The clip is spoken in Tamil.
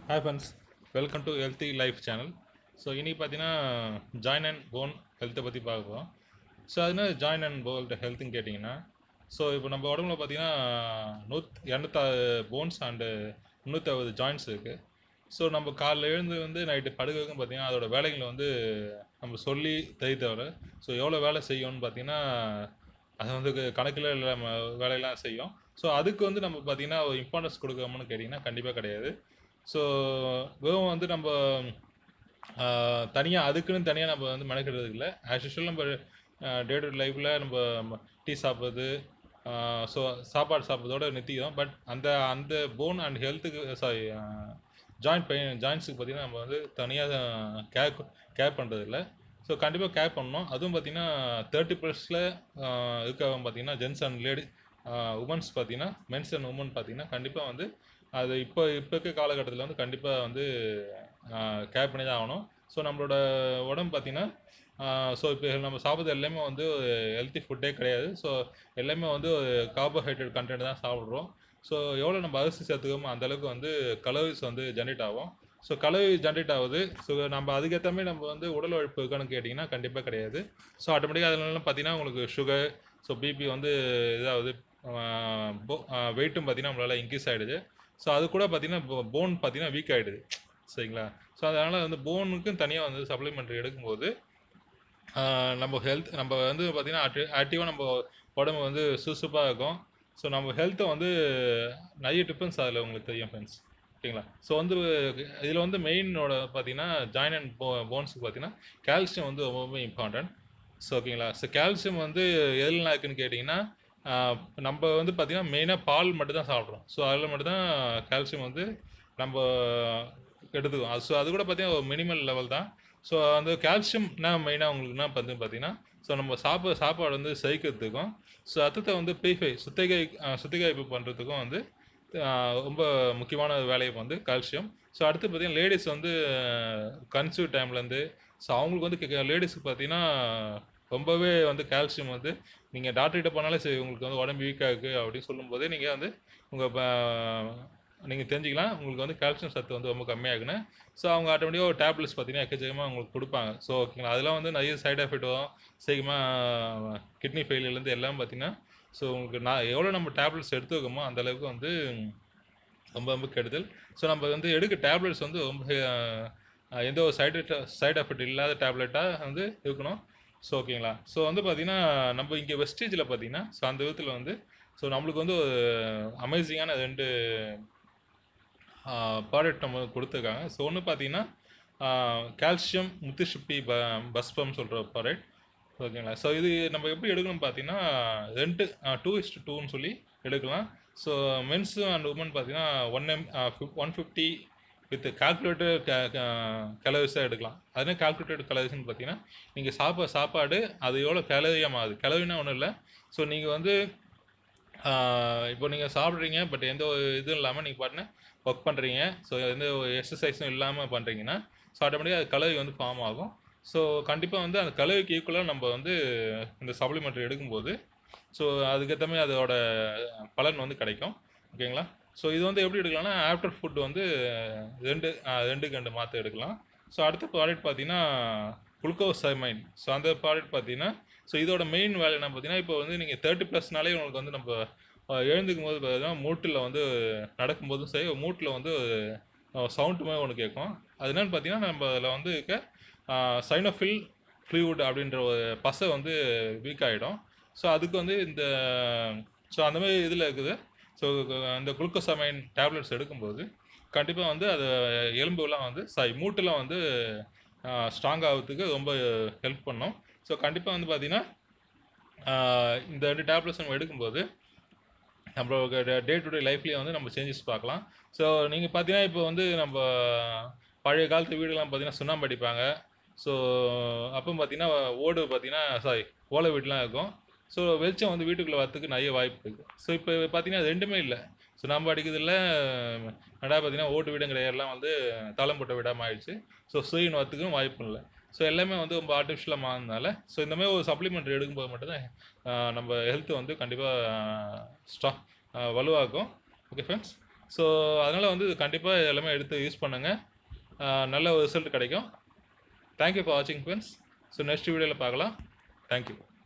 Hi friends, welcome to Healthy Life channel. So இன்றைக்கி பார்த்தீங்கன்னா ஜாயின் அண்ட் போன் ஹெல்த்தை பற்றி பார்க்க போகிறோம். ஸோ அதுனா ஜாயின் அண்ட் போன் ஹெல்த்துன்னு கேட்டிங்கன்னா, ஸோ இப்போ நம்ம உடம்புல பார்த்தீங்கன்னா 260 போன்ஸ் அண்டு 360 ஜாயின்ட்ஸ் இருக்குது. ஸோ நம்ம காலைல எழுந்து வந்து நைட்டு படுக்க வைக்கும் பார்த்தீங்கன்னா அதோட வேலைகளை வந்து நம்ம சொல்லி தவிர ஸோ எவ்வளோ வேலை செய்யும்னு பார்த்தீங்கன்னா அது வந்து கணக்கில் இல்லாம வேலையெல்லாம் செய்யும். ஸோ அதுக்கு வந்து நம்ம பார்த்தீங்கன்னா ஒரு இம்பார்ட்டன்ஸ் கொடுக்காமனு கேட்டிங்கன்னா கண்டிப்பாக கிடையாது. ஸோ வெறும் வந்து நம்ம தனியாக அதுக்குன்னு தனியாக நம்ம வந்து மெனக்கிடுறது இல்லை. ஆஸ் யூஷுவல் நம்ம டே டு லைஃப்பில் நம்ம டீ சாப்பிட்றது, ஸோ சாப்பாடு சாப்பிட்றதோட நிறுத்திக்கிறோம். பட் அந்த அந்த போன் அண்ட் ஹெல்த்துக்கு ஜாயின்ட்ஸுக்கு பார்த்தீங்கன்னா நம்ம வந்து தனியாக கேர் பண்ணுறதில்ல. ஸோ கண்டிப்பாக கேர் பண்ணணும். அதுவும் பார்த்தீங்கன்னா 30+ல் இருக்கவங்க பார்த்தீங்கன்னா ஜென்ஸ் அண்ட் உமன்ஸ் பார்த்தீங்கன்னா மென்ஸ் அண்ட் உமன் பார்த்தீங்கன்னா கண்டிப்பாக வந்து அது இப்போ இருக்க காலகட்டத்தில் வந்து கண்டிப்பாக வந்து கேர் பண்ணி தான் ஆகணும். ஸோ நம்மளோட உடம்பு பார்த்தீங்கன்னா ஸோ இப்போ நம்ம சாப்பிட்றது எல்லாமே வந்து ஹெல்த்தி ஃபுட்டே கிடையாது. ஸோ எல்லாமே வந்து கார்போஹைட்ரேட் கண்டென்ட் தான் சாப்பிட்றோம். ஸோ எவ்வளோ நம்ம அரிசி சேர்த்துக்கோமோ அந்தளவுக்கு வந்து கலோரிஸ் வந்து ஜென்ரேட் ஆகும். ஸோ கலோரி ஜென்ரேட் ஆகுது. ஸோ நம்ம அதுக்கேற்ற மாதிரி நம்ம வந்து உடல் உழைப்பு இருக்கான்னு கேட்டிங்கன்னா கண்டிப்பாக கிடையாது. ஸோ ஆட்டோமேட்டிக்காக அதனால பார்த்தீங்கன்னா உங்களுக்கு சுகர், ஸோ பிபி வந்து இதாகுது, வெயிட்டும் பார்த்தீங்கன்னா நம்மளால் இன்க்ரீஸ் ஆகிடுது. ஸோ அது கூட பார்த்தீங்கன்னா போன் பார்த்தீங்கன்னா வீக் ஆகிடுது. சரிங்களா? ஸோ அதனால் வந்து போனுக்கும் தனியாக வந்து சப்ளிமெண்ட்ரி எடுக்கும்போது நம்ம வந்து பார்த்தீங்கன்னா ஆக்டிவாக நம்ம உடம்பு வந்து சுறுசுறுப்பாக இருக்கும். ஸோ நம்ம ஹெல்த்தை வந்து நிறைய டிஃபரன்ஸ் அதில் உங்களுக்கு தெரியும் ஃப்ரெண்ட்ஸ். ஓகேங்களா? ஸோ வந்து இதில் வந்து மெயினோட பார்த்தீங்கன்னா ஜாயின் அண்ட் போன்ஸுக்கு பார்த்தீங்கன்னா கால்சியம் வந்து ரொம்பவே இம்பார்ட்டன்ட். ஸோ ஓகேங்களா? ஸோ கால்சியம் வந்து எதுலாம் இருக்குதுன்னு கேட்டிங்கன்னா நம்ம வந்து பார்த்திங்கன்னா மெயினாக பால் மட்டும் தான் சாப்பிட்றோம். ஸோ அதில் மட்டும்தான் கால்சியம் வந்து நம்ம எடுத்துக்குவோம். ஸோ அது கூட பார்த்திங்கன்னா ஒரு மினிமல் லெவல் தான். ஸோ அந்த கால்சியம்னா மெயினாக உங்களுக்கு என்ன பண்ணுறது பார்த்தீங்கன்னா, ஸோ நம்ம சாப்பாடு வந்து செரிக்கிறதுக்கும், ஸோ ரத்தத்தை வந்து சுத்திகரிப்பு பண்ணுறதுக்கும் வந்து ரொம்ப முக்கியமான வேலையை வந்து கால்சியம். ஸோ அடுத்து பார்த்தீங்கன்னா லேடிஸ் வந்து கன்சீவ் டைம்லேருந்து ஸோ அவங்களுக்கு வந்து லேடிஸுக்கு பார்த்தீங்கன்னா ரொம்பவே வந்து கால்சியம் வந்து நீங்கள் டாக்டர்கிட்ட போனாலே சரி உங்களுக்கு வந்து உடம்பு வீக்காக இருக்குது அப்படின்னு சொல்லும்போதே நீங்கள் வந்து நீங்கள் தெரிஞ்சிக்கலாம் உங்களுக்கு வந்து கால்சியம் சத்து வந்து ரொம்ப கம்மியாகுன்னு. ஸோ அவங்க ஆட்டோமேட்டிக்காக ஒரு டேப்லெட்ஸ் பார்த்தீங்கன்னா எக்கச்சக்கமாக உங்களுக்கு கொடுப்பாங்க. ஸோ ஓகேங்களா? அதெல்லாம் வந்து நிறைய சைட் எஃபெக்ட் வரும். சீக்கிரமாக கிட்னி ஃபெயிலியர்லேருந்து எல்லாம் பார்த்தீங்கன்னா ஸோ உங்களுக்கு எவ்வளோ நம்ம டேப்லெட்ஸ் எடுத்துக்கோமோ அந்தளவுக்கு வந்து ரொம்ப ரொம்ப கெடுதல். ஸோ நம்ம வந்து எடுக்க டேப்லெட்ஸ் வந்து ரொம்ப எந்த ஒரு சைட் எஃபெக்ட் இல்லாத டேப்லெட்டாக வந்து இருக்கணும். ஸோ ஓகேங்களா? ஸோ வந்து பார்த்தீங்கன்னா நம்ம இங்கே வெஸ்டேஜில் பார்த்தீங்கன்னா ஸோ அந்த விதத்தில் வந்து ஸோ நம்மளுக்கு வந்து ஒரு அமேசிங்கான 2 ப்ராடக்ட் நம்ம கொடுத்துருக்காங்க. ஸோ ஒன்று பார்த்தீங்கன்னா கால்சியம் முத்துசிப்பி பஸ்பம் சொல்கிற ப்ராடக்ட். ஓகேங்களா? ஸோ இது நம்ம எப்படி எடுக்கணும்னு பார்த்தீங்கன்னா 2:2ன்னு சொல்லி எடுக்கலாம். ஸோ மென்ஸு அண்ட் உமன் பார்த்தீங்கன்னா 150 வித் கால்குலேட்டட் கலோரிஸாக எடுக்கலாம். அதுனா கால்குலேட்டட் கலோரிஸ்ன்னு பார்த்தீங்கன்னா நீங்கள் சாப்பாடு அது எவ்வளோ கேலரியாக மாறுது. கேலரினா ஒன்றும் இல்லை. ஸோ நீங்கள் வந்து இப்போ நீங்கள் சாப்பிட்றீங்க பட் எந்த ஒரு இதுவும் இல்லாமல் நீங்கள் பாட்டுன்னு ஒர்க் பண்ணுறீங்க. ஸோ எந்த ஒரு எக்ஸசைஸும் இல்லாமல் பண்ணுறீங்கன்னா ஸோ ஆட்டோமேட்டிக்காக அது கலோரி வந்து ஃபார்ம் ஆகும். ஸோ கண்டிப்பாக வந்து அந்த கலோரிக்கு ஈக்குவலாக நம்ம வந்து இந்த சப்ளிமெண்ட்ரி எடுக்கும்போது ஸோ அதுக்கேற்ற மாதிரி அதோட பலன் வந்து கிடைக்கும். ஓகேங்களா? ஸோ இது வந்து எப்படி எடுக்கலாம்னா ஆஃப்டர் ஃபுட் வந்து 2 மாற்ற எடுக்கலாம். ஸோ அடுத்த ப்ராடக்ட் பார்த்தீங்கன்னா குளுக்கோசமைன். ஸோ அந்த ப்ராடக்ட் பார்த்தீங்கன்னா ஸோ இதோட மெயின் வேலை என்ன பார்த்தீங்கன்னா இப்போ வந்து நீங்கள் 30+நாலே உங்களுக்கு வந்து நம்ம எழுந்துக்கும் போது பார்த்தீங்கன்னா மூட்டில் வந்து நடக்கும்போதும் சரி மூட்டில் வந்து சவுண்டு மாதிரி ஒன்று கேட்கும். அது என்னென்னு பார்த்தீங்கன்னா நம்ம அதில் வந்து இருக்க சைனோஃபில் ஃப்ளூயிட் அப்படின்ற ஒரு பசை வந்து வீக் ஆகிடும். ஸோ அதுக்கு வந்து ஸோ அந்த மாதிரி இதில் இருக்குது. ஸோ அந்த குளுக்கோசமைன் டேப்லெட்ஸ் எடுக்கும்போது கண்டிப்பாக வந்து அது எலும்புலாம் வந்து மூட்டெலாம் வந்து ஸ்ட்ராங் ஆகிறதுக்கு ரொம்ப ஹெல்ப் பண்ணும். ஸோ கண்டிப்பாக வந்து பார்த்திங்கன்னா இந்த 2 டேப்லெட்ஸ் நம்ம எடுக்கும்போது நம்மளோட டே டு டே லைஃப்லேயே வந்து நம்ம சேஞ்சஸ் பார்க்கலாம். ஸோ நீங்கள் பார்த்தீங்கன்னா இப்போ வந்து நம்ம பழைய காலத்து வீடுலாம் பார்த்தீங்கன்னா சுண்ணாம்பு அடிப்பாங்க. ஸோ அப்போ பார்த்தீங்கன்னா ஓடு பார்த்தீங்கன்னா ஓலை வீடுலாம் இருக்கும். ஸோ வெளிச்சம் வந்து வீட்டுக்குள்ளே வரத்துக்கு நிறைய வாய்ப்பு இருக்குது. ஸோ இப்போ பார்த்தீங்கன்னா அது 2மே இல்லை. சுண்ணாம்பு அடிக்கிறதுல பார்த்தீங்கன்னா ஓட்டு வீடுங்கிற எல்லாம் வந்து தளம் போட்ட வீடாக ஆயிடுச்சு. ஸோ சூரியன் வரத்துக்கும் வாய்ப்பு இல்லை. ஸோ எல்லாமே வந்து ரொம்ப ஆர்டிஃபிஷியலாக மாறினால ஸோ இந்த மாதிரி ஒரு சப்ளிமெண்ட் எடுக்கும்போது மட்டும்தான் நம்ம ஹெல்த் வந்து கண்டிப்பாக வலுவாகும். Okay friends. ஸோ அதனால் வந்து கண்டிப்பாக எல்லாமே எடுத்து யூஸ் பண்ணுங்கள். நல்ல ஒரு ரிசல்ட் கிடைக்கும். தேங்க்யூ ஃபார் வாட்சிங் ஃப்ரெண்ட்ஸ். ஸோ நெக்ஸ்ட் வீடியோவில் பார்க்கலாம். தேங்க்யூ.